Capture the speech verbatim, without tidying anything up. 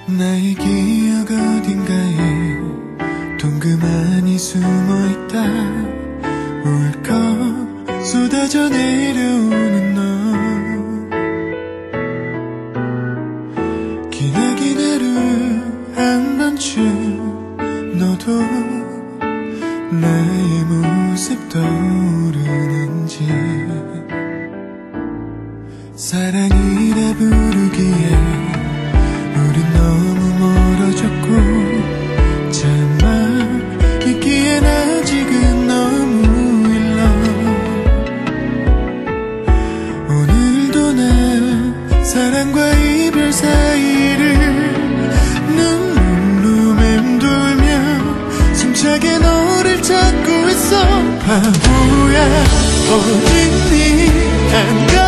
나의 기억 어딘가에 동그만히 숨어있다. 울컥 쏟아져 내려오는 너. 기나긴 하루 한 번쯤 너도 나의 모습 떠오르는지. 사랑이라 부르기에 우린 너무 멀어졌고 차마 있기엔 아직은 너무 일러. 오늘도 난 사랑과 이별 사이를 눈물로 맴돌며 숨차게 너를 찾고 있어. 바보야 어딨니? 안